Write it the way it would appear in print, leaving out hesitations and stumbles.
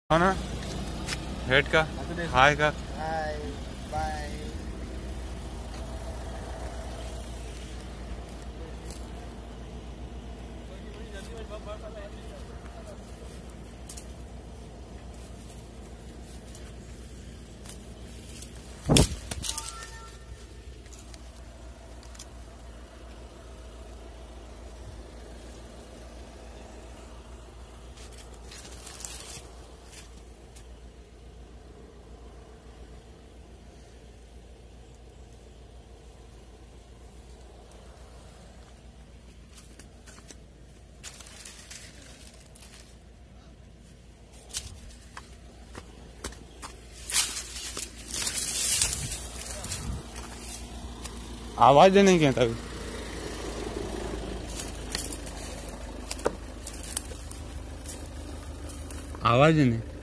ना हेड का हाय का हाय बाय। आवाज देने की तभी आवाज देने